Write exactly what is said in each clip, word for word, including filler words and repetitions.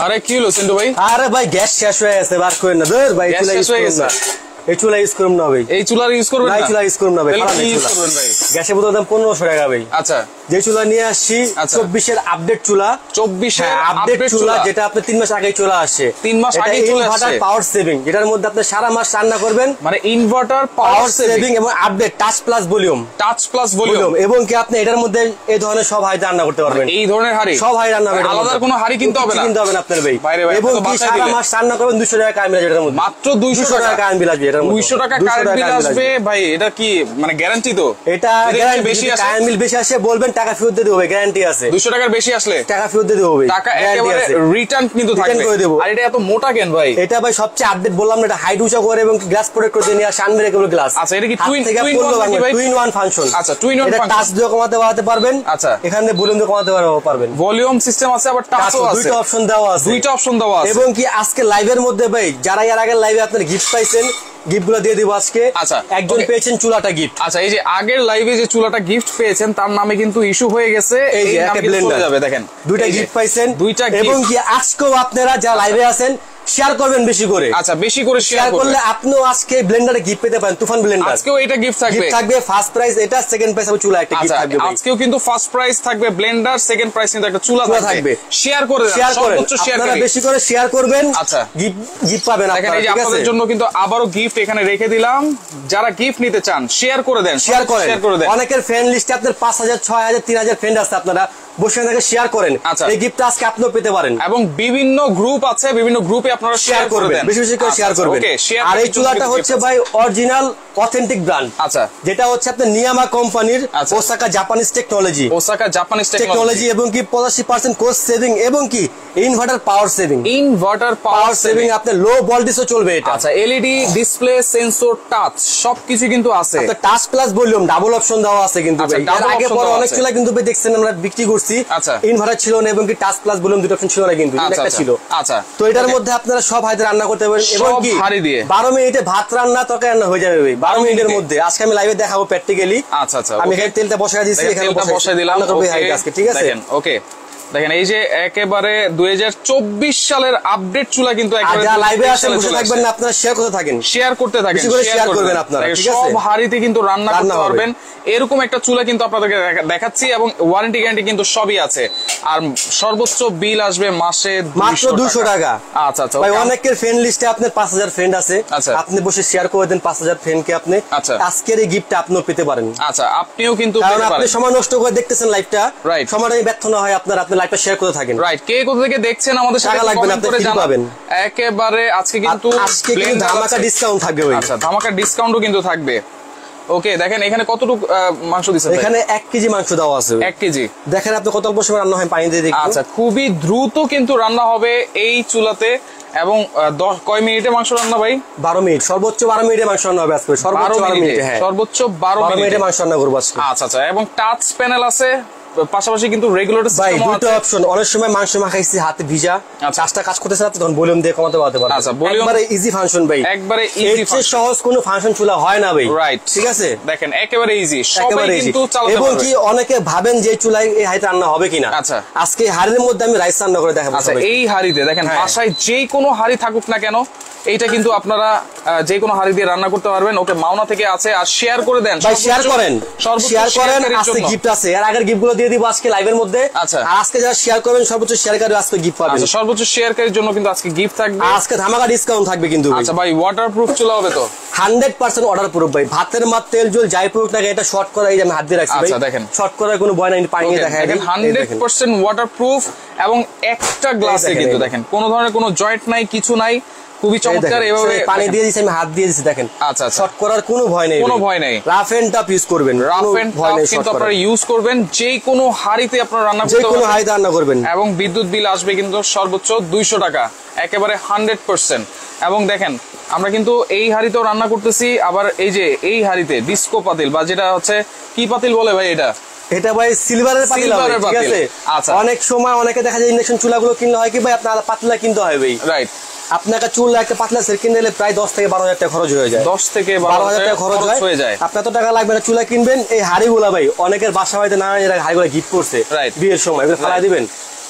আরে কি হলো সিন্ধু ভাই? আরে ভাই গ্যাস শেষ হয়ে গেছে, বার করেন না ধর ভাই, চুলা শেষ হয়ে গেছে। এই চুলা ইউজ করুন না ভাই, এই চুলা ইউজ করবেন না? এই চুলা ইউজ করুন না ভাই, খারাপ ইউজ করবেন ভাই। গ্যাসের বোতল দাম পনেরোশো টাকা ভাই। আচ্ছা, যে চুলা নিয়ে আসছি চব্বিশ এর আপডেট চুলা, চব্বিশ এর আপডেট চুলা, যেটা আপনি তিন মাস আগে চলে আসে, তিন মাস আগে চলে আসে। ইনভার্টার পাওয়ার সেভিং, যেটার মধ্যে আপনি সারা মাস রান্না করবেন, মানে ইনভার্টার পাওয়ার সেভিং এবং update touch plus volume, touch plus volume, এবং কি আপনি এটার মধ্যে এই ধরনের সব হাড়ি রান্না করতে পারবেন। এই ধরনের হাড়ি সব হাড়ি রান্না হবে, আলাদা কোনো হাড়ি কিনতে হবে না, কিনতে হবে না আপনার ভাই। এবং কি সারা মাস রান্না করবেন দুইশো টাকা কারেন্ট বিল আসবে এটার মধ্যে, মাত্র দুইশো টাকা কারেন্ট বিল আসবে এটার মধ্যে, দুইশো টাকা কারেন্ট বিল আসবে ভাই। এটা কি মানে গ্যারান্টি? তো এটা গ্যারান্টি, বেশি আসে কারেন্ট বিল বেশি আসে বলবেন টাকা ফেরত দিয়ে দেব, গ্যারান্টি আছে। দুইশো টাকার বেশি আসলে টাকা ফেরত দিয়ে দেব, টাকা একেবারে রিটার্ন কিন্তু থাকবে। আর এটা এত মোটা কেন ভাই? এটা ভাই সবচেয়ে আপডেট বললাম না, এটা হাইট উঁচা করে এবং গ্লাস প্রোটেক্ট করে নিয়ে আসে, আনব্রেকেবল গ্লাস। আচ্ছা, এটা কি টুইন টুইন ওয়ান ফাংশন? আচ্ছা, টুইন ওয়ান ফাংশন। টাচ দিয়ে কমাতে বাড়াতে পারবেন। আচ্ছা, এখানে ভলিউম দিয়ে কমাতে পারবেন, ভলিউম সিস্টেম আছে, আবার টাচও আছে, দুইটা অপশন দেওয়া আছে, দুইটা অপশন দেওয়া আছে। এবং কি আজকে লাইভের মধ্যে ভাই যারা এর আগের লাইভে আপনারা গিফট পাইছেন, গিফট গুলো দিয়ে দিব আজকে। আচ্ছা, একজন পেয়েছেন চুলাটা গিফট। আচ্ছা, এই যে আগের লাইভে যে চুলাটা গিফট পেয়েছেন তার নামে কিন্তু ইস্যু হয়ে গেছে, এই যে একটা ব্লেন্ডার যাবে দেখেন, দুইটা গিফট পাইছেন, দুইটা। এবং কি আজকেও আপনারা যারা লাইভে আছেন শেয়ার করবেন বেশি করে। আচ্ছা, বেশি করে শেয়ার করলে আপনিও আজকে ব্লেন্ডারে গিফট পেতে পারেন, তুফান ব্লেন্ডার। আজকেও এটা গিফট থাকবে, গিফট থাকবে ফার্স্ট প্রাইজ এটা, সেকেন্ড প্রাইজ হবে চুলা একটা গিফট থাকবে। আজকেও কিন্তু ফার্স্ট প্রাইজ থাকবে ব্লেন্ডার, সেকেন্ড প্রাইজ কিন্তু একটা চুলা থাকবে। শেয়ার করে দেন, শেয়ার করেন, আপনারা বেশি করে শেয়ার করবেন। আচ্ছা, গিফট গিফট পাবেন আপনারা। এই যে আপনাদের জন্য কিন্তু আবারো গিফট এখানে রেখে দিলাম, যারা গিফট নিতে চান শেয়ার করে দেন, শেয়ার করে দেন। অনেকের ফ্রেন্ড লিস্টে আপনার পাঁচ হাজার, ছয় হাজার, তিন হাজার ফ্রেন্ড আছে, আপনারা বসে থেকে শেয়ার করেন। এই গিফটটা আজকে আপনিও পেতে পারেন, এবং বিভিন্ন গ্রুপ আছে, বিভিন্ন গ্রুপে আপনারা শেয়ার করবেন, বেশি বেশি করে শেয়ার করবেন। আর এই চুলাটা হচ্ছে ভাই অরিজিনাল অথেন্টিক ব্র্যান্ড। আচ্ছা, যেটা হচ্ছে আপনার নিয়ামা কোম্পানির, Osaka Japanese technology, Osaka Japanese technology, এবং কি পঁচাশি পার্সেন্ট কোস্ট সেভিং, এবং কি inverter power saving, inverter power saving, আপনার লো ভোল্টেজও চলবে এটা। আচ্ছা, এলইডি ডিসপ্লে, সেন্সর, টাচ সবকিছু কিন্তু আছে। আপনার touch plus volume double option দেওয়া আছে কিন্তু ভাই। এর আগে পরে অনেক চুলা কিন্তু ভাই দেখছেন আমরা বিক্রি করছি, ইনভার্টার ছিল না, এবং কি টাচ প্লাস ভলিউম দুটো অপশন ছিল না, কিন্তু একটা ছিল। আচ্ছা, তো এটার মধ্যে আপনারা সব হাতে রান্না করতে পারবেন, এবং কি বারো মিনিটে ভাত রান্না, তরকারি রান্না হয়ে যাবে ভাই বারো মিনিটের মধ্যে। আজকে আমি লাইভে দেখাবো প্র্যাকটিক্যালি। আচ্ছা আচ্ছা, আমি এখানে তেলটা বসায় দিয়েছি, এখানে বসায় দিলাম আজকে, ঠিক আছে? দেখেন, ওকে দেখেন, এই যে একেবারে দুই হাজার চব্বিশ সালের আপডেট চুলা কিন্তু লাইভে আসেন, বসে থাকবেন না, আপনারা শেয়ার করতে থাকেন, শেয়ার করতে থাকেন, শেয়ার করবেন আপনারা, ঠিক আছে? সব হাড়িতে কিন্তু রান্না করতে পারবেন। এরকম একটা চুলা কিন্তু আপনাদেরকে দেখাচ্ছি, এবং ওয়ারেন্টি গ্যারান্টি কিন্তু সবই আছে। আর সর্বোচ্চ বিল আসবে মাসে মাত্র দুইশো টাকা। আচ্ছা আচ্ছা, ভাই অনেকের ফ্রেন্ড লিস্টে আপনার পাঁচ হাজার ফ্রেন্ড আছে, আপনি বসে শেয়ার করে দেন পাঁচ হাজার ফ্রেন্ডকে, আপনি আজকের এই গিফটটা আপনিও পেতে পারেন। আচ্ছা, আপনিও কিন্তু কারণ আপনি সময় নষ্ট করে দেখতেছেন লাইভটা, সময়টা ব্যর্থ না হয় আপনার, আপনি লাইভটা শেয়ার করে থাকেন। রাইট, কে কোথা থেকে দেখছেন আমাদের সাথে কমেন্ট করে জানাবেন। একেবারে আজকে কিন্তু আজকে কিন্তু ধামাকা ডিসকাউন্ট থাকবে ভাই। আচ্ছা, ধামাকা ডিসকাউন্টও কিন্তু থাকবে। ওকে, দেখেন এখানে কতটুকু মাংস দিচ্ছেন? এখানে এক কেজি মাংস দেওয়া আছে, এক কেজি। দেখেন আপনি কত অল্প সময় রান্না হয়, পানি দিয়ে দেখুন। আচ্ছা, খুবই দ্রুত কিন্তু রান্না হবে এই চুলাতে। এবং দশ কয় মিনিটে মাংস রান্না ভাই? বারো মিনিট, সর্বোচ্চ বারো মিনিটে মাংস রান্না হবে আজকে, সর্বোচ্চ বারো মিনিটে। হ্যাঁ, সর্বোচ্চ বারো মিনিটে মাংস রান্না করবো আজকে। আচ্ছা আচ্ছা, এবং টাচ প্যানেল আছে, পাশাপাশি কিন্তু রেগুলেটর ভাই দুটো অপশন। অনেক সময় মাংস মাখাইছি হাতে ভিজা, কাজটা কাজ করতেছে না, তখন ভলিউম দিয়ে কমাতে পারতে পারবেন। আচ্ছা, একবারে ইজি ফাংশন ভাই, একবারে ইজি ফাংশন, সহজ কোনো ফাংশন চুলা হয় না ভাই। রাইট, ঠিক আছে? দেখেন একেবারে ইজি, সবাই কিন্তু চালাতে পারবে। এবং কি অনেকে ভাবেন যে চুলায় এই হাড়িতে রান্না হবে কিনা। আচ্ছা, আজকে হাড়ির মধ্যে আমি রাইস রান্না করে দেখাবো। আচ্ছা, এই হাড়িতে দেখেন, বাসায় যে কোনো হাড়ি থাকুক না কেন, এইটা কিন্তু আপনারা যে কোনো হাড়ি দিয়ে রান্না করতে পারবেন। ওকে, মাওনা থেকে আছে। আর শেয়ার করে দেন ভাই, শেয়ার করেন, শেয়ার করেন। আজকে গিফট আছে, এর আগের গিফট গুলো দিয়ে দিব আজকে লাইভের মধ্যে। আচ্ছা, আর আজকে যারা শেয়ার করবেন সর্বোচ্চ শেয়ারকারী আজকে গিফট পাবেন। আচ্ছা, সর্বোচ্চ শেয়ারকারীর জন্য কিন্তু আজকে গিফট থাকবে, আজকে ধামাকা ডিসকাউন্ট থাকবে কিন্তু। আচ্ছা ভাই, ওয়াটারপ্রুফ চুলা হবে তো? হান্ড্রেড পার্সেন্ট ওয়াটারপ্রুফ ভাই, ভাতের মাত তেল জল যাই প্রুফ না, এটা শর্ট করা, এই যে আমি হাত দিয়ে রাখছি। আচ্ছা, দেখেন শর্ট করার কোনো ভয় নাই, পানি দেখায় দেখেন হান্ড্রেড পার্সেন্ট ওয়াটারপ্রুফ। এবং একটা গ্লাসে কিন্তু দেখেন কোনো ধরনের কোনো জয়েন্ট নাই, কিছু নাই, খুবই চমৎকার। এভাবে পানি দিয়ে দিয়েছি, আমি হাত দিয়ে দিয়েছি, দেখেন। আচ্ছা, শর্ট করার কোনো ভয় নেই, কোনো ভয় নেই। রাফ এন্ড টাফ ইউজ করবেন, রাফ এন্ড টাফ কিন্তু আপনারা ইউজ করবেন, যে কোনো হাড়িতে আপনারা রান্না করতে পারবেন, যে কোনো হাড়িতে রান্না করবেন। এবং বিদ্যুৎ বিল আসবে কিন্তু সর্বোচ্চ দুইশো টাকা, একেবারে হান্ড্রেড পার্সেন্ট। এবং দেখেন আমরা কিন্তু এই হাড়িতেও রান্না করতেছি, আবার এই যে এই হাড়িতে ডিস্কো পাতিল, বা যেটা হচ্ছে কি পাতিল বলে ভাই এটা? এটা ভাই সিলভারের পাতিল, ঠিক আছে? আচ্ছা, অনেক সময় অনেকে দেখা যায় ইন্ডাকশন চুলাগুলো কিনলে হয় কি ভাই, আপনার পাতলা কিনতে হয় ভাই। রাইট, আপনাকে চুলা একটা পাতলা সেট কিনতে গেলে প্রায় দশ থেকে বারো হাজার টাকা খরচ হয়ে যায়, দশ থেকে বারো হাজার টাকা খরচ হয়ে যায়। আপনার তো টাকা লাগবে না, চুলা কিনবেন। এই হাড়িগুলা ভাই অনেকের বাসা বাড়িতে নানা হাড়িগুলা গিফট করছে বিয়ের সময়, ফেলাই দিবেন,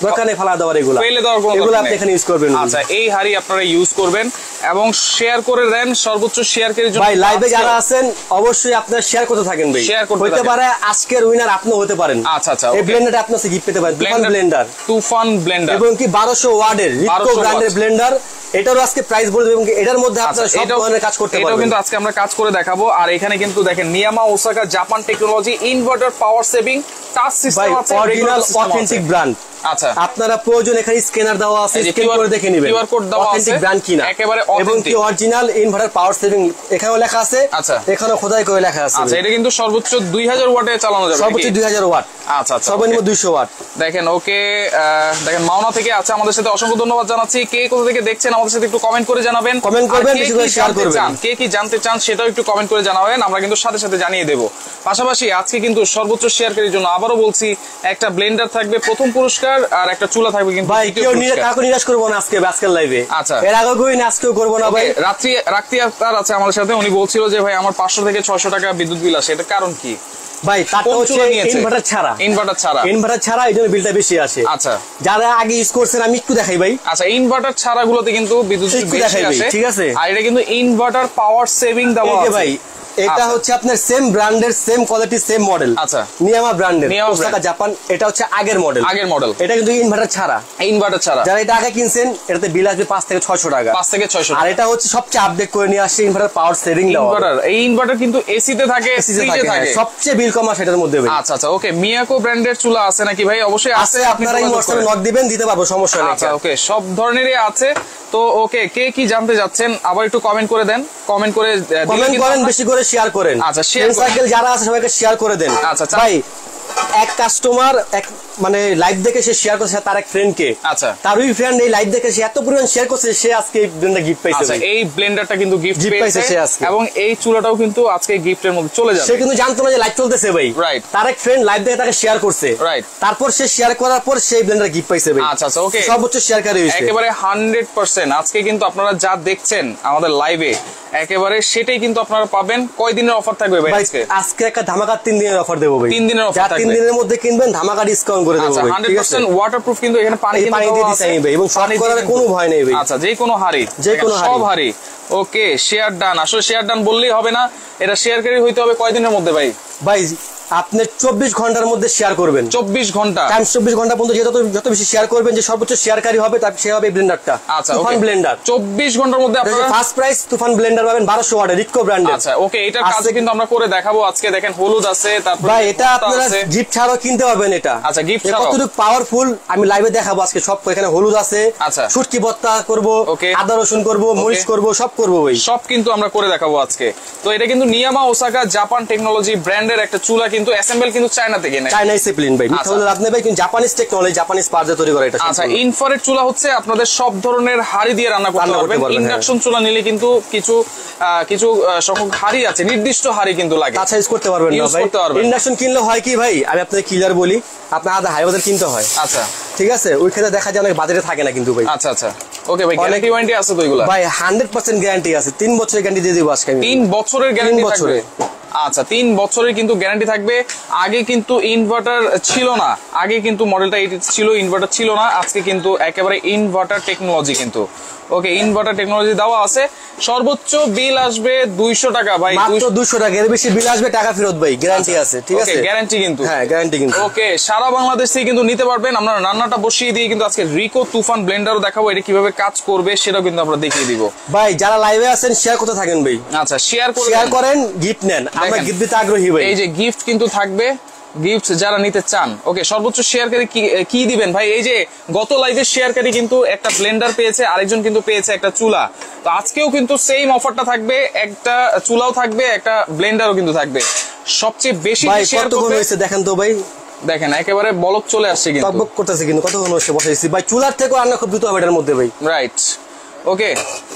দরকার নেই ফালা দেওয়ার, এগুলো ফেলে দেওয়ার কোনো এগুলো আপনি এখানে ইউজ করবেন। আচ্ছা এই হাড়ি আপনারা ইউজ করবেন এবং শেয়ার করে দেন সর্বোচ্চ শেয়ারকারীর জন্য। ভাই লাইভে যারা আছেন অবশ্যই আপনারা শেয়ার করতে থাকেন ভাই, শেয়ার করতে হতে পারে আজকের উইনার আপনিও হতে পারেন। আচ্ছা আচ্ছা এই ব্লেন্ডারটা আপনি গিফট পেতে পারেন, তুফান ব্লেন্ডার, তুফান ব্লেন্ডার এবং কি বারোশো ওয়াটের রিকো ব্র্যান্ডের ব্লেন্ডার। এটারও আজকে প্রাইস বলে দেব এবং এটার মধ্যে আপনারা সব ধরনের কাজ করতে পারবেন। এটাও কিন্তু আজকে আমরা কাজ করে দেখাবো। আর এখানে কিন্তু দেখেন Niyama Osaka Japan technology inverter power saving touch system আছে, অরিজিনাল অথেন্টিক ব্র্যান্ড। আচ্ছা আপনারা প্রয়োজন এখানে স্ক্যানার দেওয়া আছে, স্ক্যান করে দেখে নেবেন কিউআর কোড দেওয়া আছে, অথেন্টিক ব্র্যান্ড কিনা একেবারে এবং কি অরিজিনাল ইনভার্টার পাওয়ার সেভিং এখানেও লেখা আছে। আচ্ছা এখানেও খোদাই করে লেখা আছে। আচ্ছা এটা কিন্তু সর্বোচ্চ দুই হাজার ওয়াটে চালানো যাবে, সর্বোচ্চ দুই হাজার ওয়াট। আচ্ছা আচ্ছা সর্বনিম্ন দুইশো ওয়াট। দেখেন ওকে দেখেন মাওনা থেকে আছে আমাদের সাথে, অসংখ্য ধন্যবাদ জানাচ্ছি। কে কোথা থেকে দেখছেন আমাদের সাথে একটু কমেন্ট করে জানাবেন, কমেন্ট করবেন, বেশি করে শেয়ার করবেন। কে কি জানতে চান সেটাও একটু কমেন্ট করে জানাবেন, আমরা কিন্তু সাথে সাথে জানিয়ে দেব। পাশাপাশি আজকে কিন্তু সর্বোচ্চ শেয়ারকারীর জন্য আবারও বলছি একটা ব্লেন্ডার থাকবে প্রথম পুরস্কার আর একটা চুলা থাকবে কিন্তু ভাই কেউ কাউকে নিরাশ করবো না আজকে আজকের লাইভে। আচ্ছা এর আগে কই না আজকেও করবো না ভাই। রাত্রি রাত্রি আপনার আছে আমাদের সাথে, উনি বলছিল যে ভাই আমার পাঁচশো থেকে ছয়শো টাকা বিদ্যুৎ বিল আসে, এটা কারণ কি ভাই? তারটা হচ্ছে ইনভার্টার ছাড়া, ইনভার্টার ছাড়া ইনভার্টার ছাড়া এই জন্য বিলটা বেশি আসে। আচ্ছা যারা আগে ইউজ করছেন আমি একটু দেখাই ভাই। আচ্ছা ইনভার্টার ছাড়া গুলোতে কিন্তু বিদ্যুৎ বিল বেশি আসে, ঠিক আছে। আর এটা কিন্তু ইনভার্টার পাওয়ার সেভিং দেওয়া আছে ভাই। এটা হচ্ছে আপনার সেম ব্র্যান্ডের, সেম কোয়ালিটি, সেম মডেল। আচ্ছা নিয়ামা ব্র্যান্ডের ওসাকা জাপান। এটা হচ্ছে আগের মডেল, আগের মডেল। এটা কিন্তু ইনভার্টার ছাড়া, ইনভার্টার ছাড়া। যারা এটা আগে কিনছেন এটাতে বিল আসবে পাঁচ থেকে ছয়শো টাকা, পাঁচ থেকে ছয়শো। আর এটা হচ্ছে সবচেয়ে আপডেট করে নিয়ে আসছে ইনভার্টার পাওয়ার সেভিং ইনভার্টার। এই ইনভার্টার কিন্তু এসি তে থাকে, ফ্রিজে থাকে, সবচেয়ে বিল কম আসে এটার মধ্যে ভাই। আচ্ছা আচ্ছা ওকে। মিয়াকো ব্র্যান্ডের চুলা আছে নাকি ভাই? অবশ্যই আছে, আপনারা এই হোয়াটসঅ্যাপে নক দিবেন, দিতে পারবো, সমস্যা নেই। আচ্ছা ওকে সব ধরনেরই আছে। তো ওকে কে কি জানতে যাচ্ছেন আবার একটু কমেন্ট করে দেন, কমেন্ট করে কমেন্ট করেন, বেশি করে শেয়ার করেন। আচ্ছা শেয়ার সাইকেল যারা আছে সবাইকে শেয়ার করে দেন। আচ্ছা ভাই এক কাস্টমার এক মানে লাইভ দেখে সে শেয়ার করছে তার এক ফ্রেন্ডকে। আচ্ছা তার ওই ফ্রেন্ড এই লাইভ দেখে সে এত পরিমাণ শেয়ার করছে, সে আজকে এই ব্লেন্ডার গিফট পাইছে। আচ্ছা এই ব্লেন্ডারটা কিন্তু গিফট পেয়েছে সে আজকে, এবং এই চুলাটাও কিন্তু আজকে গিফটের মধ্যে চলে যাবে। সে কিন্তু জানতো না যে লাইভ চলতেছে ভাই। রাইট। তার এক ফ্রেন্ড লাইভ দেখে তাকে শেয়ার করছে। রাইট। তারপর সে শেয়ার করার পর সেই ব্লেন্ডার গিফট পাইছে ভাই। আচ্ছা আচ্ছা ওকে সর্বোচ্চ শেয়ারকারী হইছে একেবারে হান্ড্রেড পার্সেন্ট। আজকে কিন্তু আপনারা যা দেখছেন আমাদের লাইভে একেবারে সেটাই কিন্তু আপনারা পাবেন। কয় দিনের অফার থাকবে ভাই আজকে? আজকে একটা ধামাকা তিন দিনের অফার দেবো ভাই। তিন দিনের অফার থাকবে, তিন দিনের মধ্যে কিনবেন ধামাকা ডিসকাউন্ট করে দেবো ভাই। হান্ড্রেড পার্সেন্ট ওয়াটারপ্রুফ কিন্তু এখানে পানি পানি দিয়ে দিতে চাইবে এবং সব করার কোনো ভয় নেই ভাই। আচ্ছা যে কোনো হাড়ি, যে কোনো সব হাড়ি। Okay share done. আসলে শেয়ার ডান বললেই হবে না, এটা শেয়ারকারী হইতে হবে কয় দিনের মধ্যে ভাই? ভাই আপনি চব্বিশ ঘন্টার মধ্যে শেয়ার করবেন। চব্বিশ ঘন্টা টাইম চব্বিশ ঘন্টা পর্যন্ত যত যত বেশি শেয়ার করবেন যে সর্বোচ্চ শেয়ারকারী হবে তার সে হবে ব্লেন্ডারটা। আচ্ছা তুফান ব্লেন্ডার চব্বিশ ঘন্টার মধ্যে আপনারা ফার্স্ট প্রাইস তুফান ব্লেন্ডার পাবেন বারোশো ওয়াটের রিকো ব্র্যান্ডের। আচ্ছা ওকে এটার কাজ কিন্তু আমরা করে দেখাবো আজকে। দেখেন হলুদ আছে, তারপর ভাই এটা আপনারা গিফট ছাড়াও কিনতে পারবেন এটা। আচ্ছা গিফট ছাড়াও কতটুকু পাওয়ারফুল আমি লাইভে দেখাবো আজকে সব। এখানে হলুদ আছে, আচ্ছা শুটকি ভর্তা করব, আদা রসুন করব, মরিচ করব, সব করব ভাই, সব কিন্তু আমরা করে দেখাবো আজকে। তো এটা কিন্তু নিয়ামা ওসাকা জাপান টেকনোলজি ব্র্যান্ডের একটা চুলা, কিন্তু অ্যাসেম্বল কিন্তু চায়না থেকে নেয়, চায়না ডিসিপ্লিন ভাই। মিথ্যা বলে লাভ নেই ভাই, কিন্তু জাপানিজ টেকনোলজি, জাপানিজ পার্টস দিয়ে তৈরি করা এটা। আচ্ছা ইনফ্রারেড চুলা হচ্ছে আপনাদের সব ধরনের হাড়ি দিয়ে রান্না করতে পারবেন। ইন্ডাকশন চুলা নিলে কিন্তু কিছু কিছু সংখ্যক হাড়ি আছে, নির্দিষ্ট হাড়ি কিন্তু লাগে, আচ্ছা ইউজ করতে পারবেন না ভাই। ইন্ডাকশন কিনলে হয় কি ভাই, আমি আপনাদের ক্লিয়ার বলি, আপনার আধা হাই বাজার কিনতে হয়। আচ্ছা ঠিক আছে, ওই ক্ষেত্রে দেখা যায় অনেক বাজেটে থাকে না কিন্তু ভাই। আচ্ছা আচ্ছা ওকে ভাই গ্যারান্টি ওয়ারেন্টি আছে তো এগুলা? ভাই হান্ড্রেড পার্সেন্ট গ্যারান্টি আছে, তিন বছরের গ্যারান্টি দিয়ে দিব আজকে আমি। তিন বছরের গ্যারান্টি থাকবে? আচ্ছা তিন বছরের কিন্তু গ্যারান্টি থাকবে। আগে কিন্তু ইনভার্টার ছিল না, আগে কিন্তু মডেলটা এইট ছিল, ইনভার্টার ছিল না। আজকে কিন্তু একেবারে ইনভার্টার টেকনোলজি কিন্তু ওকে ইনভার্টার টেকনোলজি দেওয়া আছে। সর্বোচ্চ বিল আসবে দুইশো টাকা ভাই, মাত্র দুইশো টাকা, এর বেশি বিল আসবে টাকা ফেরত ভাই, গ্যারান্টি আছে। ঠিক আছে গ্যারান্টি কিন্তু, হ্যাঁ গ্যারান্টি কিন্তু। ওকে সারা বাংলাদেশ থেকে কিন্তু নিতে পারবেন। আমরা রান্নাটা বসিয়ে দিয়ে কিন্তু আজকে রিকো তুফান ব্লেন্ডারও দেখাবো, এটা কিভাবে কাজ করবে সেটাও কিন্তু আমরা দেখিয়ে দিব। ভাই যারা লাইভে আছেন শেয়ার করতে থাকেন ভাই। আচ্ছা শেয়ার করে শেয়ার করেন, গিফট নেন, আমরা গিফট দিতে আগ্রহী ভাই। এই যে গিফট কিন্তু থাকবে, গিফট যারা নিতে চান। ওকে সর্বোচ্চ শেয়ারকারী কি দিবেন ভাই? এই যে গত লাইভে শেয়ারকারী কিন্তু একটা ব্লেন্ডার পেয়েছে, আরেকজন কিন্তু পেয়েছে একটা চুলা। তো আজকেও কিন্তু সেম অফারটা থাকবে, একটা চুলাও থাকবে, একটা ব্লেন্ডারও কিন্তু থাকবে। সবচেয়ে বেশি শেয়ার করতে হয়েছে দেখেন তো ভাই, দেখেন একেবারে বলক চলে আসছে কিন্তু, টকবক করতেছে কিন্তু, কতক্ষণ বসে বসাইছি ভাই। চুলার থেকে রান্না খুব দ্রুত হবে এটার মধ্যে ভাই। রাইট ওকে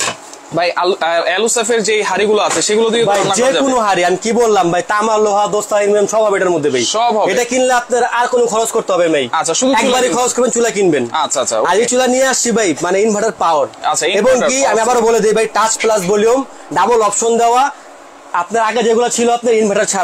ভাই অ্যালুসাফের যে হাড়িগুলো আছে সেগুলো দিয়ে যে কোনো হাড়ি, আমি কি বললাম ভাই, তামা লোহা দস্তা অ্যালুমিনিয়াম সব হবে এটার মধ্যে ভাই, সব হবে। এটা কিনলে আপনার আর কোনো খরচ করতে হবে ভাই। আচ্ছা শুধু একবারই খরচ করবেন, চুলা কিনবেন। আচ্ছা আচ্ছা আর এই চুলা নিয়ে আসছি ভাই, মানে ইনভার্টার পাওয়ার। আচ্ছা এবং কি আমি আবারও বলে দিই ভাই, touch plus volume, double option দেওয়া। আপনার আগে যেগুলো ছিল আপনার ইনভার্টার ছাড়া,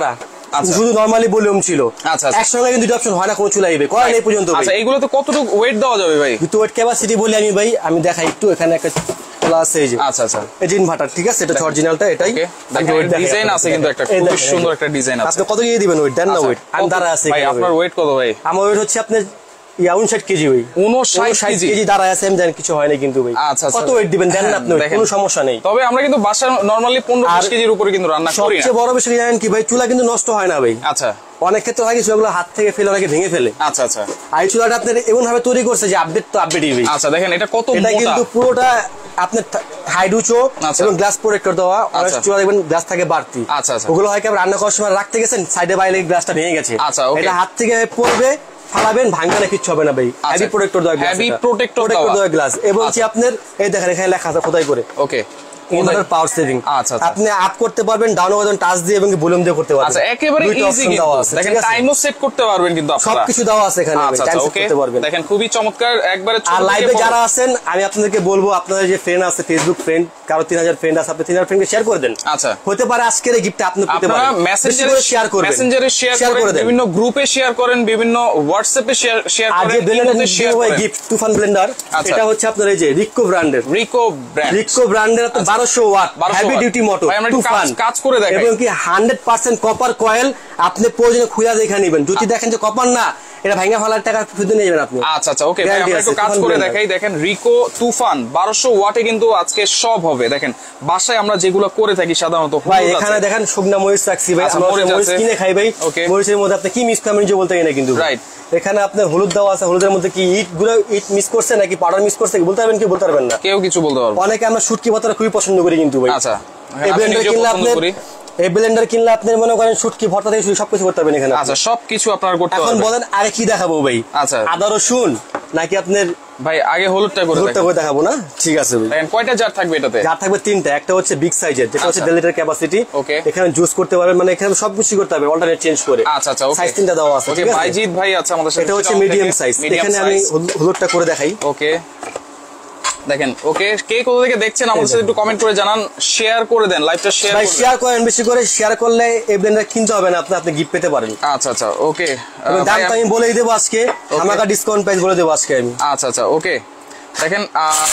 শুধু নরমালি ভলিউম ছিল। আচ্ছা একসঙ্গে কিন্তু দুটো অপশন হয় না কোন চুলাই ভাই, করেন এই পর্যন্ত। আচ্ছা এইগুলো তো কতটুকু ওয়েট দেওয়া যাবে ভাই? কিন্তু ওয়েট ক্যাপাসিটি বলি আমি ভাই, আমি দেখাই একটু, এখানে একটা আছে এই যে। আচ্ছা আচ্ছা এই যে ইনভার্টার, ঠিক আছে, এটা অরিজিনালটা এটাই। ডিজাইন আছে কিন্তু একটা খুব সুন্দর একটা ডিজাইন আছে। আপনি কত দিয়ে দিবেন ওয়েট? দেন না ওয়েট, আমি দাঁড়া আছে ভাই। আপনার ওয়েট কত ভাই? আমার ওয়েট হচ্ছে আপনার উনষাট কেজি ভাই। উনষাট কেজি দাঁড়ায় আছে, আমি জানি কিছু হয় না কিন্তু ভাই। আচ্ছা কত ওয়েট দিবেন দেন না আপনি, কোনো সমস্যা নেই। তবে আমরা কিন্তু বাসা নরমালি পনেরো বিশ কেজির উপরে কিন্তু রান্না করি না। সবচেয়ে বড় বিষয় জানেন কি ভাই, চুলা কিন্তু নষ্ট হয় না ভাই। আচ্ছা অনেক ক্ষেত্রে হয় কি চুলাগুলো হাত থেকে ফেলে অনেকে ভেঙে ফেলে। আচ্ছা আচ্ছা আর চুলাটা আপনার এমন ভাবে তৈরি করছে যে আপডেট তো আপডেটই ভাই। আচ্ছা দেখেন এটা কত মোটা, এটা কিন্তু পুরোটা আপনার হাইড উঁচু এবং গ্লাস প্রোটেক্টর দেওয়া। অনেক চুলা দেখবেন গ্লাস থাকে বাড়তি। আচ্ছা আচ্ছা ওগুলো হয় কি রান্না করার সময় রাখতে গেছেন, সাইডে বাইরে গ্লাসটা ভেঙে গেছে। আচ্ছা এটা হাত থেকে পড়বে, ফালাবেন, ভাঙবে না, কিচ্ছু হবে না ভাই। হেভি প্রোটেক্টর দেওয়া গ্লাস, হেভি প্রোটেক্টর দেওয়া গ্লাস। এবং হচ্ছে আপনার এই দেখেন এখানে লেখা আছে খোদাই করে ওকে ইনভার্টার পাওয়ার সেভিং। আচ্ছা আপনি আপ করতে পারবেন, ডাউন করতে টাচ দিয়ে এবং ভলিউম দিয়ে করতে পারবেন। আচ্ছা একেবারে ইজি কিন্তু দেখেন টাইমও সেট করতে পারবেন কিন্তু আপনারা, সবকিছু দেওয়া আছে এখানে, টাইম সেট করতে পারবেন। দেখেন খুবই চমৎকার একবারে। আর লাইভে যারা আছেন আমি আপনাদেরকে বলবো, আপনাদের যে ফ্রেন্ড আছে ফেসবুক ফ্রেন্ড, কারো তিন হাজার ফ্রেন্ড আছে, আপনি তিন হাজার ফ্রেন্ডকে শেয়ার করে দেন। আচ্ছা হতে পারে আজকের এই গিফটটা আপনি পেতে পারেন। আপনারা মেসেঞ্জারে শেয়ার করবেন, মেসেঞ্জারে শেয়ার করেন, বিভিন্ন গ্রুপে শেয়ার করেন, বিভিন্ন হোয়াটসঅ্যাপে শেয়ার শেয়ার করেন। আর যে ব্লেন্ডার শেয়ার করেন গিফট তুফান ব্লেন্ডার, এটা হচ্ছে আপনার এই যে রিকো ব্র্যান্ডের, রিকো ব্র্যান্ড রিকো ব্র্যান্ডের আপনার বারোশো watt heavy duty motor Toofan কাজ করে দেখাই, এবং কি হান্ড্রেড পার্সেন্ট কপার কয়েল। আপনি প্রয়োজনে খুঁজে দেখে নেবেন, যদি দেখেন যে কপার না, এটা ভাঙা ফেলার টাকা ফেরত নিয়ে যাবেন আপনি। আচ্ছা আচ্ছা ওকে ভাই, আমরা একটু কাজ করে দেখাই। দেখেন রিকো তুফান বারোশো ওয়াটে কিন্তু আজকে সব হবে। দেখেন বাসায় আমরা যেগুলো করে থাকি সাধারণত ভাই, এখানে দেখেন শুকনা মরিচ রাখছি ভাই, আমরা মরিচ কিনে খাই ভাই। মরিচের মধ্যে আপনি কি মিক্স করবেন যে বলতে গেলে কিন্তু রাইট। এখানে আপনার হলুদ দেওয়া আছে, হলুদের মধ্যে কি ইট গুলো ইট মিক্স করছে নাকি পাউডার মিক্স করছে বলতে পারবেন কি বলতে পারবেন না, কেউ কিছু বলতে পারবে। অনেকে আমরা শুটকি পাতা খুবই পছন্দ করি কিন্তু ভাই। আচ্ছা এই ব্লেন্ডার কিনলে আপনি এই ব্লেন্ডার কিনলে আপনি মনে করেন শুটকি ভর্তা থেকে সবকিছু করতে পারবেন এখানে। আচ্ছা সবকিছু আপনার করতে পারবেন। এখন বলেন আরে কি দেখাবো ভাই? আচ্ছা আদা রসুন নাকি আপনার ভাই আগে হলুদটা করে হলুদটা করে দেখাবো না? ঠিক আছে ভাই। দেখেন কয়টা জার থাকবে এটাতে? জার থাকবে তিনটা। একটা হচ্ছে বিগ সাইজের, যেটা হচ্ছে দেড় লিটার ক্যাপাসিটি। ওকে এখানে জুস করতে পারবেন, মানে এখানে সবকিছু করতে পারবেন অল্টারনেট চেঞ্জ করে। আচ্ছা আচ্ছা ওকে সাইজ তিনটা দেওয়া আছে। ওকে ভাইজিৎ ভাই আছে আমাদের সাথে। এটা হচ্ছে মিডিয়াম সাইজ। এখানে আমি হলুদটা করে দেখাই। ওকে দেখেন ওকে কে কোথা থেকে দেখছেন আমাদের সাথে একটু কমেন্ট করে জানান, শেয়ার করে দেন, লাইভটা শেয়ার করুন। শেয়ার করেন বেশি করে, শেয়ার করলে এই ব্লেন্ডার কিনতে হবে না, আপনি আপনি গিফট পেতে পারেন। আচ্ছা আচ্ছা ওকে দামটা আমি বলেই দেব আজকে, আমাকে ডিসকাউন্ট প্রাইস বলে দেব আজকে আমি। আচ্ছা আচ্ছা ওকে দেখেন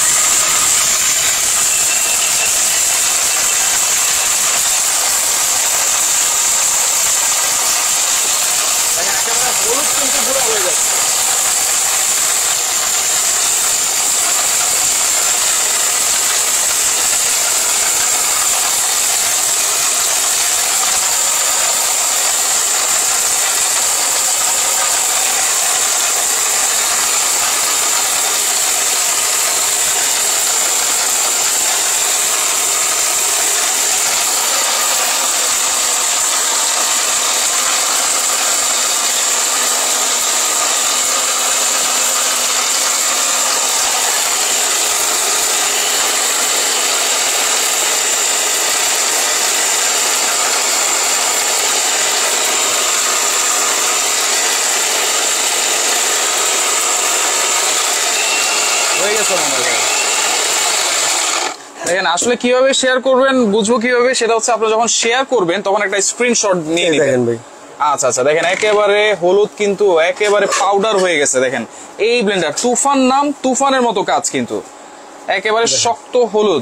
দেখেন আসলে কিভাবে শেয়ার করবেন বুঝবো কিভাবে, সেটা হচ্ছে আপনি যখন শেয়ার করবেন তখন একটা স্ক্রিনশট নিয়ে নেবেন ভাই। আচ্ছা আচ্ছা দেখেন একেবারে হলুদ কিন্তু একেবারে পাউডার হয়ে গেছে। দেখেন এই ব্লেন্ডার তুফান নাম, তুফানের মতো কাজ কিন্তু একেবারে শক্ত হলুদ,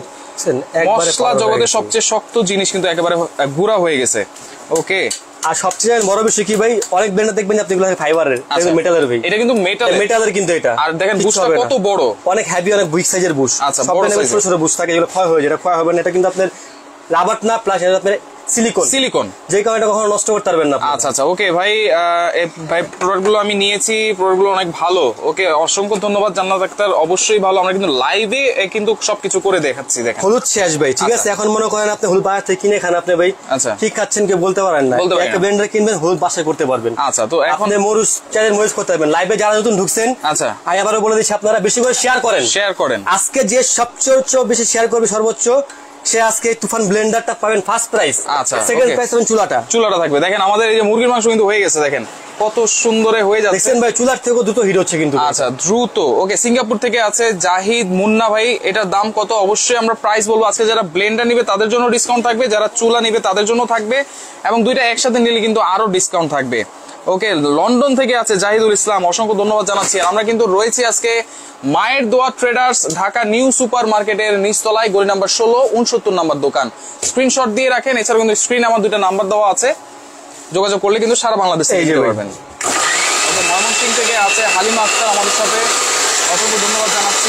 মশলা জগতের সবচেয়ে শক্ত জিনিস কিন্তু একেবারে গুঁড়া হয়ে গেছে। ওকে আর সবচেয়ে বড় বিষয় কি ভাই, অনেক ব্লেন্ডার দেখবেন আপনি এগুলো ফাইবারের, মেটালের ভাই, এটা কিন্তু মেটাল মেটালের কিন্তু এটা। আর দেখেন বুশটা কত বড়, অনেক হেভি, অনেক বিগ সাইজের বুশ। আচ্ছা বড় সাইজের ছোট ছোট বুশ থাকে, এগুলো ক্ষয় হয়ে যায়, এটা ক্ষয় হবে না। এটা কিন্তু আপনার রাবার না, প্লাস এটা আপনার সিলিকন সিলিকন যে কারণে এটা কখনো নষ্ট করতে পারবেন না। আচ্ছা আচ্ছা ওকে ভাই ভাই প্রোডাক্টগুলো আমি নিয়েছি, প্রোডাক্টগুলো অনেক ভালো। ওকে অসংখ্য ধন্যবাদ জান্নাত আক্তার, অবশ্যই ভালো। আমরা কিন্তু লাইভে কিন্তু সবকিছু করে দেখাচ্ছি। দেখেন হলুদ শেষ ভাই, ঠিক আছে। এখন মনে করেন আপনি হলুদ বাজার থেকে কিনে খান আপনি ভাই, আচ্ছা ঠিক খাচ্ছেন কেউ বলতে পারেন না, একটা ব্লেন্ডার কিনবেন হলুদ বাসায় করতে পারবেন। আচ্ছা তো এখন মরিচ চালের মরিচ করতে পারবেন। লাইভে যারা নতুন ঢুকছেন, আচ্ছা আমি আবারও বলে দিচ্ছি আপনারা বেশি করে শেয়ার করেন, শেয়ার করেন। আজকে যে সবচেয়ে বেশি শেয়ার করবে সর্বোচ্চ, সে আজকে তুফান ব্লেন্ডারটা পাবেন ফার্স্ট প্রাইস। আচ্ছা সেকেন্ড প্রাইস পাবেন চুলাটা, চুলাটা থাকবে। দেখেন আমাদের এই যে মুরগির মাংস কিন্তু হয়ে গেছে, দেখেন কত সুন্দরে হয়ে যাচ্ছে দেখেন ভাই চুলার থেকে দ্রুত হিট হচ্ছে কিন্তু আচ্ছা দ্রুত ওকে সিঙ্গাপুর থেকে আছে জাহিদ মুন্না ভাই এটার দাম কত অবশ্যই আমরা প্রাইস বলবো আজকে যারা ব্লেন্ডার নিবে তাদের জন্য ডিসকাউন্ট থাকবে যারা চুলা নিবে তাদের জন্য থাকবে এবং দুইটা একসাথে নিলে কিন্তু আরো ডিসকাউন্ট থাকবে ওকে লন্ডন থেকে আছে জাহিদুল ইসলাম অসংখ্য ধন্যবাদ জানাচ্ছি আমরা কিন্তু রয়েছি আজকে মায়ের দোয়া ট্রেডার্স ঢাকা নিউ সুপার মার্কেটের নিচতলায় গলি নাম্বার ষোলো উনসত্তর নাম্বার দোকান স্ক্রিনশট দিয়ে রাখেন এছাড়া কিন্তু স্ক্রিন আমার দুইটা নাম্বার দেওয়া আছে যোগাযোগ করলে কিন্তু সারা বাংলাদেশে নিতে পারবেন ময়মনসিংহ থেকে আছে হালিমা আক্তার আমাদের সাথে অসংখ্য ধন্যবাদ জানাচ্ছি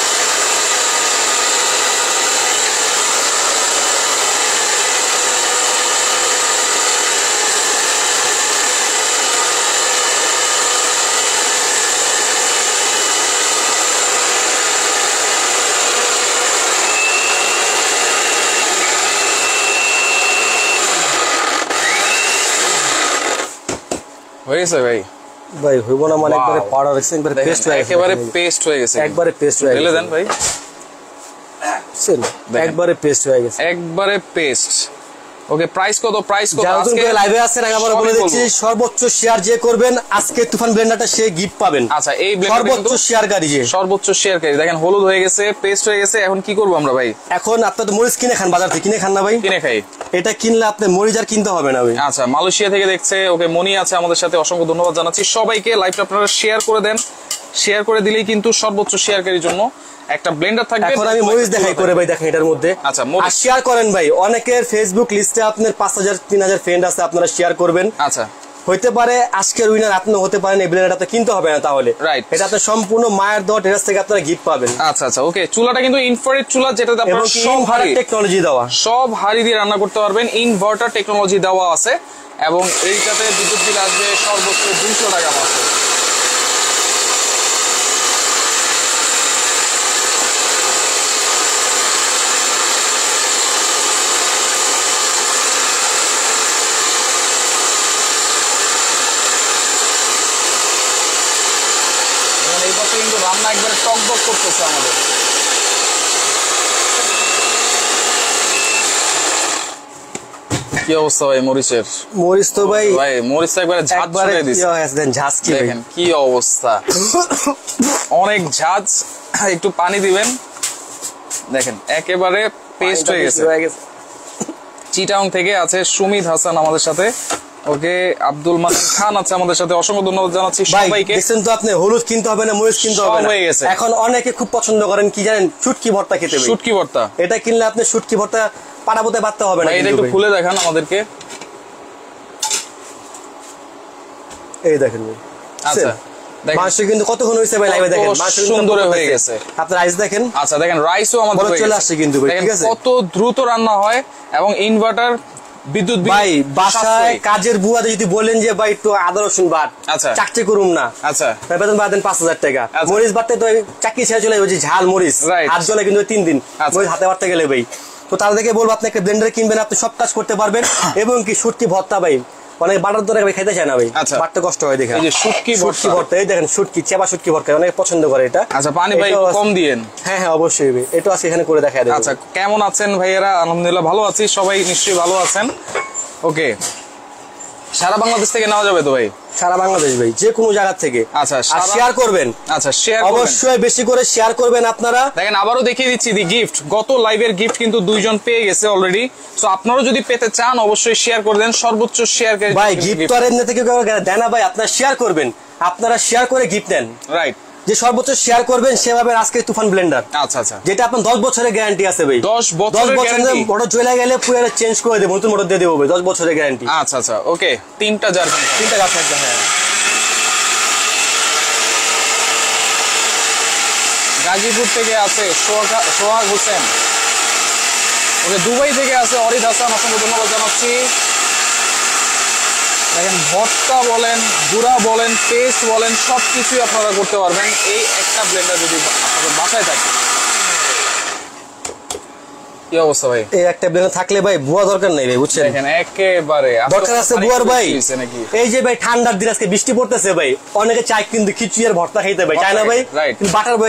হয়েছে ভাই ভাই হইব না মানে একবারে পাউডার এক্সেন একবারে পেস্ট হয়ে গেছে একেবারে পেস্ট হয়ে গেছে একবারে পেস্ট হয়ে গেছে ঢেলে দেন ভাই একবারে পেস্ট হয়ে গেছে একবারে পেস্ট ওকে প্রাইস কত প্রাইস কত আজকে লাইভে আছেন আগে আমরা বলে দিচ্ছি সর্বোচ্চ শেয়ার যে করবেন আজকে তুফান ব্লেন্ডারটা সে গিফট পাবেন আচ্ছা এই ব্লেন্ডার সর্বোচ্চ শেয়ারকারী যে সর্বোচ্চ শেয়ারকারী দেখেন হলুদ হয়ে গেছে পেস্ট হয়ে গেছে এখন কি করব আমরা ভাই এখন আপনারা তো মরিচ কিনে খান বাজার থেকে কিনে খান না ভাই কিনে খাই এটা কিনলে আপনি মরিচ আর কিনতে হবে না ভাই আচ্ছা মালয়েশিয়া থেকে দেখছে ওকে মনি আছে আমাদের সাথে অসংখ্য ধন্যবাদ জানাচ্ছি সবাইকে লাইভটা আপনারা শেয়ার করে দেন শেয়ার করে দিলেই কিন্তু সর্বোচ্চ শেয়ারকারীর জন্য একটা ব্লেন্ডার থাকবে এখন আমি মরিচ দেখাই করে ভাই দেখেন এটার মধ্যে আচ্ছা আর শেয়ার করেন ভাই অনেকের ফেসবুক লিস্টে আপনার পাঁচ হাজার তিন হাজার ফ্রেন্ড আছে আপনারা শেয়ার করবেন আচ্ছা হইতে পারে আজকের উইনার আপনি হতে পারেন এই ব্লেন্ডারটা তো কিনতে হবে না তাহলে রাইট এটা তো সম্পূর্ণ মায়ের দোয়া টেরাস থেকে আপনারা গিফট পাবেন আচ্ছা আচ্ছা ওকে চুলাটা কিন্তু ইনফ্রারেড চুলা যেটাতে আপনারা সব হাড়ি টেকনোলজি দেওয়া সব হাড়ি দিয়ে রান্না করতে পারবেন ইনভার্টার টেকনোলজি দেওয়া আছে এবং এইটাতে বিদ্যুৎ বিল আসবে সর্বোচ্চ দুইশো টাকা মাত্র কিন্তু রান্না একবারে টকবক করতেছে আমাদের কি অবস্থা ভাই মরিচের মরিচ তো ভাই ভাই মরিচ একবারে ঝাঁজ ছড়িয়ে দিয়েছে দেন ঝাঁজ কি দেখেন কি অবস্থা অনেক ঝাঁজ একটু পানি দিবেন দেখেন একেবারে পেস্ট হয়ে গেছে চিটাং থেকে আছে সুমিত হাসান আমাদের সাথে ওকে আব্দুল মাসুদ খান আছে আমাদের সাথে অসংখ্য ধন্যবাদ জানাচ্ছি সবাইকে দেখছেন তো আপনি হলুদ কিনতে হবে না মরিচ কিনতে হবে না হয়ে গেছে এখন অনেকে খুব পছন্দ করেন কি জানেন শুটকি ভর্তা খেতে শুটকি ভর্তা এটা কিনলে আপনি শুটকি ভর্তা পাড়াবোতে বাড়তে হবে না এটা একটু খুলে দেখান আমাদেরকে এই দেখেন আচ্ছা মাংস কিন্তু কতক্ষণ হইছে ভাই লাইভে দেখেন মাংস সুন্দর হয়ে গেছে আপনি রাইস দেখেন আচ্ছা দেখেন রাইসও আমাদের চলে আসছে কিন্তু ঠিক আছে কত দ্রুত রান্না হয় এবং ইনভার্টার বিদ্যুৎ ভাই বাসায় কাজের বুয়াতে যদি বলেন যে ভাই একটু আদা রসুন বাট আচ্ছা চাকরি করুম না আচ্ছা বেতন বাদ দেন পাঁচ হাজার টাকা মরিচ বাটতে তো চাকরি ছেড়ে চলে যাবে ঝাল মরিচ হাত জ্বলে কিন্তু তিন দিন মরিচ হাতে বাড়তে গেলে ভাই তো তাদেরকে বলবো আপনি একটা ব্লেন্ডার কিনবেন আপনি সব কাজ করতে পারবেন এবং কি শুটকি ভর্তা ভাই অনেক বাটার দরে ভাই খাইতে চায় না ভাই বাটতে কষ্ট হয় দেখেন এই যে শুটকি শুটকি ভর্তা এই দেখেন শুটকি চেপা শুটকি ভর্তা অনেক পছন্দ করে এটা আচ্ছা পানি ভাই কম দিয়েন হ্যাঁ হ্যাঁ অবশ্যই ভাই এটা আছে এখানে করে দেখায় দেন আচ্ছা কেমন আছেন ভাইয়েরা আলহামদুলিল্লাহ ভালো আছি সবাই নিশ্চয়ই ভালো আছেন ওকে সারা বাংলাদেশ থেকে নেওয়া যাবে তো ভাই সারা বাংলাদেশ ভাই যে কোনো জায়গা থেকে আচ্ছা শেয়ার করবেন আচ্ছা শেয়ার অবশ্যই বেশি করে শেয়ার করবেন আপনারা দেখেন আবারও দেখিয়ে দিচ্ছি দি গিফট গত লাইভের গিফট কিন্তু দুইজন পেয়ে গেছে অলরেডি সো আপনারাও যদি পেতে চান অবশ্যই শেয়ার করে দেন সর্বোচ্চ শেয়ার করে ভাই গিফট তো আর এমনি থেকে দেন না ভাই আপনারা শেয়ার করবেন আপনারা শেয়ার করে গিফট নেন রাইট যে সর্বোচ্চ শেয়ার করবেন সেভাবে আজকে তুফান ব্লেন্ডার আচ্ছা আচ্ছা যেটা আপনার দশ বছরের গ্যারান্টি আছে ভাই দশ বছরের গ্যারান্টি মোটর চলে গেলে পুরো চেঞ্জ করে দেব নতুন মোটর দিয়ে দেব ভাই দশ বছরের গ্যারান্টি আচ্ছা আচ্ছা ওকে তিনটা জার তিনটা গাছ থাকবে হ্যাঁ গাজীপুর থেকে আছে সোহাগ হোসেন ওকে দুবাই থেকে আছে অরিদ হাসান অসংখ্য ধন্যবাদ জানাচ্ছি দেখেন ভর্তা বলেন গুঁড়া বলেন পেস্ট বলেন সবকিছুই আপনারা করতে পারবেন এই একটা ব্লেন্ডার যদি আপনাদের বাসায় থাকে কি অবস্থা ভাই এই একটা ব্লেন্ডার থাকলে ভাই বুয়া দরকার নাই ভাই বুঝছেন দেখেন একেবারে দরকার আছে বুয়ার ভাই এই যে ভাই ঠান্ডার দিন আজকে বৃষ্টি পড়তেছে ভাই অনেকে চাই কিন্তু খিচুড়ি আর ভর্তা খাইতে ভাই চায় না ভাই কিন্তু বাটার বয় কিন্তু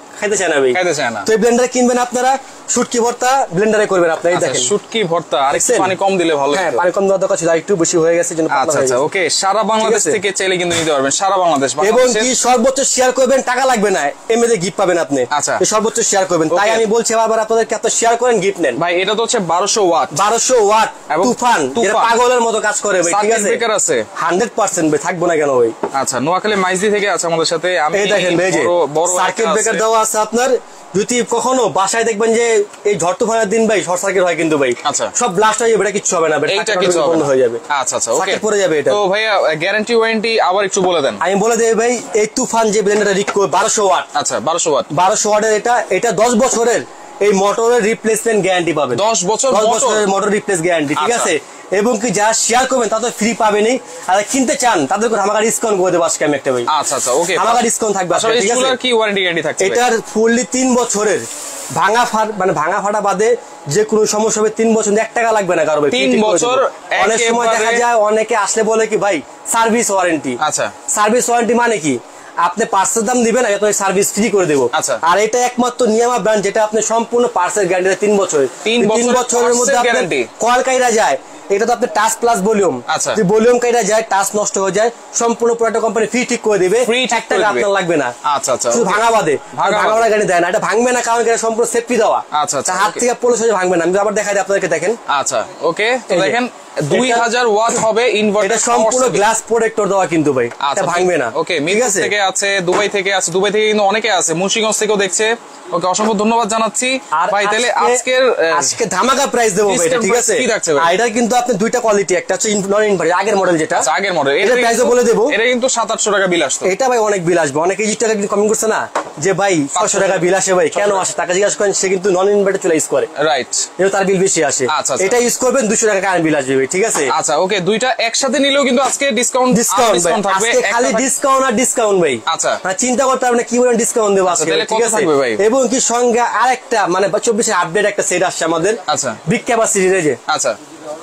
খাইতে চায় না ভাই, খাইতে চায় না। তো এই ব্লেন্ডার কিনবেন আপনারা, শুটকি ভর্তা ব্লেন্ডারে করবেন আপনারা। এই দেখেন শুটকি ভর্তা, আর একটু পানি কম দিলে ভালো। হ্যাঁ পানি কম দেওয়া দরকার ছিল, একটু বেশি হয়ে গেছে জন্য। আচ্ছা আচ্ছা ওকে, সারা বাংলাদেশ থেকে চাইলে কিন্তু নিতে পারবেন, সারা বাংলাদেশ। এবং কি সর্বোচ্চ শেয়ার করবেন, টাকা লাগবে না, এমনিতে গিফট পাবেন আপনি। আচ্ছা সর্বোচ্চ শেয়ার করবেন, তাই আমি বলছি আবার আপনাদেরকে, আপনারা শেয়ার করেন গিফট নেন ভাই। এটা তো হচ্ছে বারোশো ওয়াট, বারোশো ওয়াট তুফান, এটা পাগলের মতো কাজ করে ভাই, ঠিক আছে। বেকার আছে হান্ড্রেড পার্সেন্ট ভাই, থাকবো না কেন ভাই। আচ্ছা নোয়াখালী মাইজদি থেকে আছে আমাদের সাথে। এই দেখেন ভাই, যে সার্কিট ব্রেকার দেওয়া আছে আপনার। যদি কখনো বাসায় দেখবেন যে এই ঝড় তুফানের দিন ভাই শর্ট সার্কিট হয় কিন্তু ভাই, আচ্ছা সব ব্লাস্ট হয়ে যাবে, এটা কিছু হবে না, এটা কিছু বন্ধ হয়ে যাবে। আচ্ছা আচ্ছা ওকে, পড়ে যাবে এটা। তো ভাইয়া গ্যারান্টি ওয়ারেন্টি আবার একটু বলে দেন। আমি বলে দেই ভাই, এই তুফান যে ব্লেন্ডারটা রিক করে বারোশো ওয়াট, আচ্ছা বারোশো ওয়াট, বারোশো ওয়াটের এটা, এটা দশ বছরের এই মোটরের রিপ্লেসমেন্ট গ্যারান্টি পাবেন। দশ বছর দশ বছরের মোটর রিপ্লেস গ্যারান্টি, ঠিক আছে। এবং কি যারা শেয়ার করবেন তারা তো ফ্রি পাবেনই, আর কিনতে চান তাদের উপর আমাকে ডিসকাউন্ট করে দেবো আজকে আমি একটা ভাই। আচ্ছা আচ্ছা ওকে, আমাকে ডিসকাউন্ট থাকবে, ঠিক আছে। কি ওয়ারেন্টি গ্যারান্টি থাকছে? এটার ফুললি তিন বছরের, ভাঙা ফাট মানে ভাঙা ফাটা বাদে যে কোনো সমস্যা হবে তিন বছর, এক টাকা লাগবে না কারো ভাই, তিন বছর। অনেক সময় দেখা যায় অনেকে আসলে বলে কি ভাই সার্ভিস ওয়ারেন্টি। আচ্ছা সার্ভিস ওয়ারেন্টি মানে কি, আপনি পার্সের দাম দিবেন, আমি আপনাকে সার্ভিস ফ্রি করে দেবো। আচ্ছা, আর এটা একমাত্র নিয়ামা ব্র্যান্ড যেটা আপনি সম্পূর্ণ পার্সের গ্যারান্টি তিন বছর। তিন বছরের মধ্যে আপনি কল কাইরা যায়, এটা তো আপনি টাচ প্লাস ভলিউম, যদি ভলিউম কাইরা যায়, টাচ নষ্ট হয়ে যায়, সম্পূর্ণ পুরোটা কোম্পানি ফ্রি ঠিক করে দিবে, এক টাকা আপনার লাগবে না। আচ্ছা আচ্ছা, শুধু ভাঙা বাদে, ভাঙা বাদে গাড়ি দেয় না, এটা ভাঙবে না, কারণ এটা সম্পূর্ণ সেফটি দেওয়া। আচ্ছা আচ্ছা, হাত থেকে পড়লে সোজা ভাঙবে না। আমি আবার দেখাই দিই আপনাদেরকে, দেখেন। আচ্ছা ওকে, তো দেখেন দুই হাজার ওয়াট হবে ইনভার্টার, এটা সম্পূর্ণ গ্লাস প্রোটেক্টর দেওয়া কিন্তু ভাই, এটা ভাঙবে না। ওকে, মিরপুর থেকে আছে, দুবাই থেকে আছে, দুবাই থেকে কিন্তু অনেকে আছে, মুন্সিগঞ্জ থেকেও দেখছে। ওকে, অসংখ্য ধন্যবাদ জানাচ্ছি ভাই। তাহলে আজকের আজকে ধামাকা প্রাইস দেবো ভাই, ঠিক আছে। আর এটা কিন্তু আপনি দুইটা কোয়ালিটি, একটা হচ্ছে নন ইনভার্টার আগের মডেল, যেটা আগের মডেল, এটা প্রাইসও বলে দেবো। এটা কিন্তু সাত আটশো টাকা বিল আসতো। এটা ভাই অনেক বিল আসবে, অনেকে এই টাকা কিন্তু কমেন্ট করছে না যে ভাই ছয়শো টাকা বিল আসে, ভাই কেন আসে টাকা জিজ্ঞাসা করেন, সে কিন্তু নন ইনভার্টার চলে ইউজ করে, রাইট, এটা তার বিল বেশি আসে। এটা ইউজ করবেন দুশো টাকা কারেন্ট বিল আসবে, ঠিক আছে। আচ্ছা ওকে, দুইটা একসাথে নিলেও কিন্তু আজকে ডিসকাউন্ট ডিসকাউন্ট থাকবে, খালি ডিসকাউন্ট আর ডিসকাউন্ট ভাই। আচ্ছা, চিন্তা করতে হবে না কি বলেন ডিসকাউন্ট দেবো আজকে, ঠিক আছে। এবং কি সঙ্গে আরেকটা মানে চব্বিশের আপডেট একটা সেট আসছে আমাদের। আচ্ছা, বিগ ক্যাপাসিটির, এই যে আচ্ছা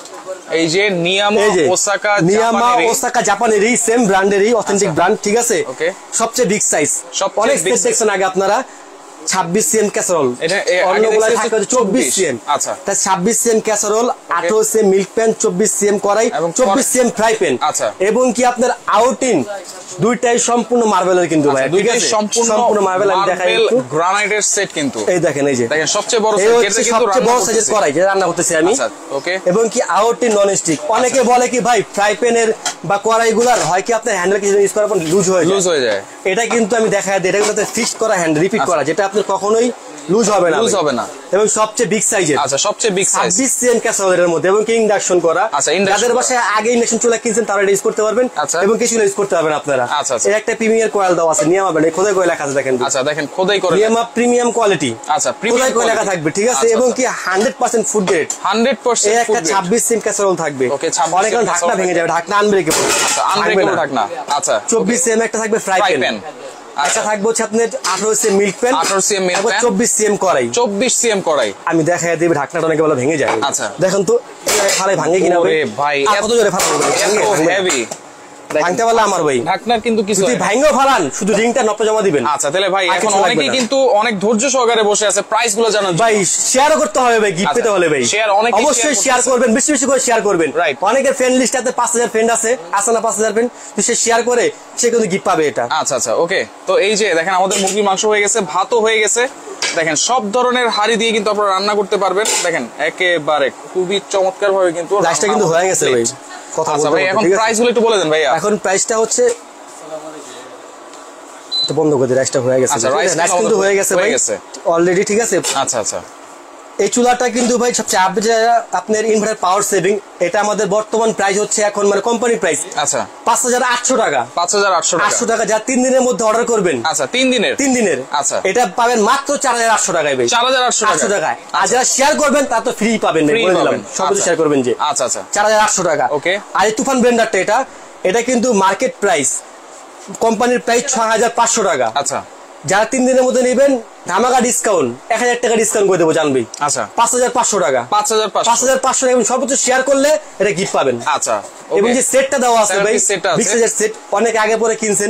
এই যে নিয়ামা ওসাকা নিয়ামা ওসাকা জাপানেরই সেম ব্র্যান্ডেরই অথেন্টিক ব্র্যান্ড, ঠিক আছে। ওকে, সবচেয়ে বিগ সাইজ, অনেক স্পেস দেখছেন আগে আপনারা, ছাব্বিশ সিএম ক্যাসারোল, অন্যগুলো থাকে চব্বিশ সিএম। আচ্ছা, তা ছাব্বিশ সিএম ক্যাসারোল, আঠারো সিএম মিল্ক প্যান, চব্বিশ সিএম কড়াই, চব্বিশ সিএম ফ্রাই প্যান। আচ্ছা, এবং কি আপনার আউটিন দুইটাই সম্পূর্ণ মার্বেলের কিন্তু ভাই, ঠিক আছে, সম্পূর্ণ মার্বেল। আমি দেখাই একটু গ্রানাইটের সেট কিন্তু, এই দেখেন, এই যে দেখেন সবচেয়ে বড় সাইজ, এটা কিন্তু সবচেয়ে বড় সাইজের কড়াই যেটা রান্না করতেছি আমি। আচ্ছা ওকে, এবং কি আউটিন নন স্টিক। অনেকে বলে কি ভাই ফ্রাই প্যানের বা কড়াইগুলার হয় কি আপনার হ্যান্ডেল কিছু ইউজ করার পর লুজ হয়ে যায়, লুজ হয়ে যায়। এটা কিন্তু আমি দেখাই দিই, এটা কিন্তু ফিক্সড করা হ্যান্ডেল, রিপিট করা, যেটা আপনার কখনোই লুজ হবে না, লুজ হবে না। এবং সবচেয়ে বিগ সাইজের, আচ্ছা সবচেয়ে বিগ সাইজ ছাব্বিশ সিএম ক্যাসারোলের মধ্যে, এবং কি ইন্ডাকশন করা। আচ্ছা, যাদের বাসায় আগে ইন্ডাকশন চুলা কিনছেন তারা ইউজ করতে পারবেন, এবং কিছু ইউজ করতে পারবেন আপনারা। আচ্ছা, এর একটা প্রিমিয়ার কয়েল দাও আছে, নিয়ামা ব্র্যান্ড, খোদাই করে লেখা আছে, দেখেন। আচ্ছা দেখেন, খোদাই করে নিয়ামা প্রিমিয়াম কোয়ালিটি। আচ্ছা, খোদাই করে লেখা থাকবে, ঠিক আছে। এবং কি hundred percent food grade, hundred percent এর একটা ছাব্বিশ সিএম ক্যাসারোল থাকবে। ওকে, অনেক ঢাকনা ভেঙে যাবে, ঢাকনা আনব্রেকেবল। আচ্ছা, আনব্রেকেবল ঢাকনা। আচ্ছা, চব্বিশ সিএম একটা থাকবে ফ্রাই প্যান, আচ্ছা থাকবে হচ্ছে আপনার আঠারো সিএম মিল্ক প্যান, আঠারো সিএম মিল্ক প্যান, চব্বিশ সিএম কড়াই, চব্বিশ সিএম কড়াই। আমি দেখাই দেব, ঢাকনাটা অনেকে বলে ভেঙে যায়। আচ্ছা দেখেন তো ফালাই ভাঙে কিনা ভাই, এত জোরে ফালাবে, হেভি ভাঙতে পারলে আমার ভাই ঢাকনার কিন্তু কিছু যদি ভাঙেও ফালান, শুধু রিংটা নপে জমা দিবেন। আচ্ছা তাহলে ভাই এখন অনেকেই কিন্তু অনেক ধৈর্য সহকারে বসে আছে, প্রাইস গুলো জানান ভাই, শেয়ার করতে হবে ভাই, গিফট পেতে হলে ভাই শেয়ার অনেক, অবশ্যই শেয়ার করবেন, বেশি বেশি করে শেয়ার করবেন। অনেকের ফ্রেন্ড লিস্টে পাঁচ হাজার ফ্রেন্ড আছে, আছে না পাঁচ হাজার ফ্রেন্ড, তো সে শেয়ার করে সে কিন্তু গিফট পাবে এটা। আচ্ছা আচ্ছা ওকে, তো এই যে দেখেন আমাদের মুরগির মাংস হয়ে গেছে, ভাতও হয়ে গেছে, দেখেন সব ধরনের হাড়ি দিয়ে কিন্তু আপনারা রান্না করতে পারবেন। দেখেন একেবারে খুবই চমৎকার ভাবে কিন্তু রাইসটা কিন্তু হয়ে গেছে ভাই। কথা বলতে ভাই, এখন প্রাইস গুলো একটু বলে দেন ভাইয়া। এখন প্রাইসটা হচ্ছে তো বন্ধ করে দিই, রাইসটা হয়ে গেছে। আচ্ছা, রাইস কিন্তু হয়ে গেছে ভাই অলরেডি, ঠিক আছে। আচ্ছা আচ্ছা, এই চুলাটা কিন্তু ভাই সবচেয়ে আপডেট আপনার ইনভার্টার পাওয়ার সেভিং, এটা আমাদের বর্তমান প্রাইস হচ্ছে এখন মানে কোম্পানি প্রাইস। আচ্ছা, পাঁচ হাজার আটশো টাকা, পাঁচ হাজার আটশো আটশো টাকা, যা তিন দিনের মধ্যে অর্ডার করবেন। আচ্ছা, তিন দিনের তিন দিনের আচ্ছা, এটা পাবেন মাত্র চার হাজার আটশো টাকায় ভাই, চার হাজার আটশো আটশো টাকায়। আর যারা শেয়ার করবেন তা তো ফ্রি পাবেন, বলে দিলাম, সবাই শেয়ার করবেন যে। আচ্ছা আচ্ছা, চার হাজার আটশো টাকা। ওকে, আর এই তুফান ব্লেন্ডারটা, এটা এটা কিন্তু মার্কেট প্রাইস, কোম্পানির প্রাইস ছয় হাজার পাঁচশো টাকা। আচ্ছা, যারা তিন দিনের মধ্যে নেবেন ধামাকা ডিসকাউন্ট, এক হাজার টাকা ডিসকাউন্ট করে দেবো, জানবি। আচ্ছা, পাঁচ হাজার পাঁচশো টাকা, পাঁচ হাজার পাঁচ হাজার পাঁচশো টাকা, এবং সর্বোচ্চ শেয়ার করলে এটা গিফট পাবেন। আচ্ছা, এবং যে সেটটা দেওয়া আছে ভাই, বিশ হাজার সেট, অনেক আগে পরে কিনছেন,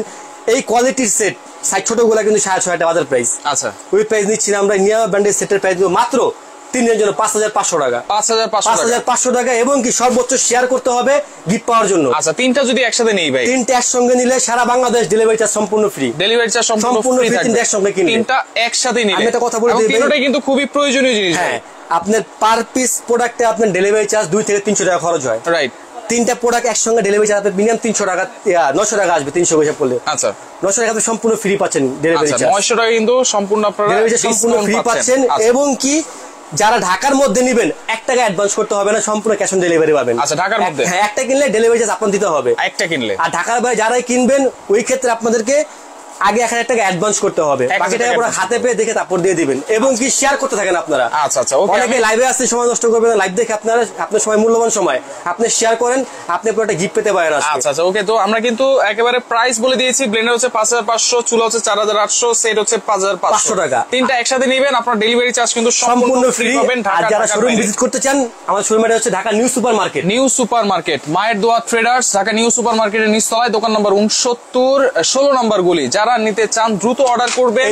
এই কোয়ালিটির সেট সাইড ছোটগুলা কিন্তু সাড়ে ছয় টাকা বাজার প্রাইস। আচ্ছা ওই প্রাইস নিচ্ছি না আমরা, নিয়া ব্র্যান্ডের সেটের প্রাইস মাত্র তিনের জন্য পাঁচ হাজার পাঁচশো টাকা। পাঁচ হাজার পাঁচশো টাকা এবং কি সর্বোচ্চ শেয়ার করতে হবে গিফট পাওয়ার জন্য। আচ্ছা তিনটা যদি একসাথে নেই ভাই, তিনটা একসঙ্গে নিলে সারা বাংলাদেশ ডেলিভারি চার্জ সম্পূর্ণ ফ্রি। ডেলিভারি চার্জ সম্পূর্ণ ফ্রি তিনটা একসঙ্গে কিনলে। তিনটা একসাথে নিলে আমি একটা কথা বলে দিই, তিনটাই কিন্তু খুবই প্রয়োজনীয় জিনিস। হ্যাঁ আপনার পার পিস প্রোডাক্টে আপনার ডেলিভারি চার্জ দুই থেকে তিনশো টাকা খরচ হয়। রাইট। তিনটা প্রোডাক্ট একসঙ্গে ডেলিভারি চার্জ মিনিমাম তিনশো টাকা নশো টাকা আসবে, তিনশো হিসাব করলে। আচ্ছা নশো টাকা সম্পূর্ণ ফ্রি পাচ্ছেন ডেলিভারি চার্জ। নয়শো টাকা কিন্তু সম্পূর্ণ আপনারা সম্পূর্ণ ফ্রি পাচ্ছেন। এবং কি যারা ঢাকার মধ্যে নেবেন এক টাকা অ্যাডভান্স করতে হবে না, সম্পূর্ণ ক্যাশ অন ডেলিভারি পাবেন। আচ্ছা ঢাকার মধ্যে হ্যাঁ একটা কিনলে ডেলিভারি চার্জ আপনার দিতে হবে একটা কিনলে। আর ঢাকার বাইরে যারাই কিনবেন ওই ক্ষেত্রে আপনাদেরকে আগে এক হাজার টাকা অ্যাডভান্স করতে হবে, বাকি টাকা পুরো হাতে পেয়ে দেখে তারপর দিয়ে দিবেন। এবং কি শেয়ার করতে থাকেন আপনারা। আচ্ছা আচ্ছা অনেকে লাইভে আসতে সময় নষ্ট করবেন, লাইভ দেখে আপনারা আপনার সময় মূল্যবান সময় আপনি শেয়ার করেন, আপনি পুরো একটা গিফট পেতে পারেন। আচ্ছা আচ্ছা ওকে, তো আমরা কিন্তু একেবারে প্রাইস বলে দিয়েছি। ব্লেন্ডার হচ্ছে পাঁচ হাজার পাঁচশো, চুলা হচ্ছে চার হাজার আটশো, সেট হচ্ছে পাঁচ হাজার পাঁচশো টাকা। তিনটা একসাথে নেবেন, আপনার ডেলিভারি চার্জ কিন্তু সম্পূর্ণ ফ্রি পাবেন। আর যারা শোরুম ভিজিট করতে চান, আমার শোরুম এটা হচ্ছে Dhaka new super market. New super market মায়ের দোয়া ট্রেডার্স, ঢাকা নিউ সুপার মার্কেটের নিচতলায়, দোকান নম্বর উনসত্তর, ষোলো নম্বর গলি। যারা নিতে চান দ্রুত অর্ডার করবেন।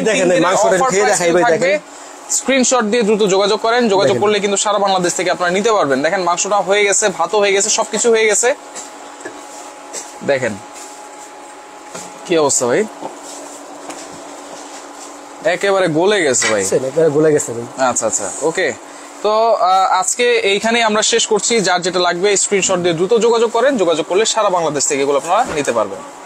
স্ক্রিনশট দিয়ে দ্রুত যোগাযোগ করেন, যোগাযোগ করলে কিন্তু সারা বাংলাদেশ থেকে আপনারা নিতে পারবেন। দেখেন মাংসটা হয়ে গেছে, ভাতও হয়ে গেছে, সবকিছু হয়ে গেছে। দেখেন কি অবস্থা ভাই, একেবারে গলে গেছে ভাই, একেবারে গলে গেছে। আচ্ছা আচ্ছা ওকে, তো আজকে এইখানে আমরা শেষ করছি। যার যেটা লাগবে স্ক্রিনশট দিয়ে দ্রুত যোগাযোগ করেন, যোগাযোগ করলে সারা বাংলাদেশ থেকে এগুলো আপনারা নিতে পারবেন।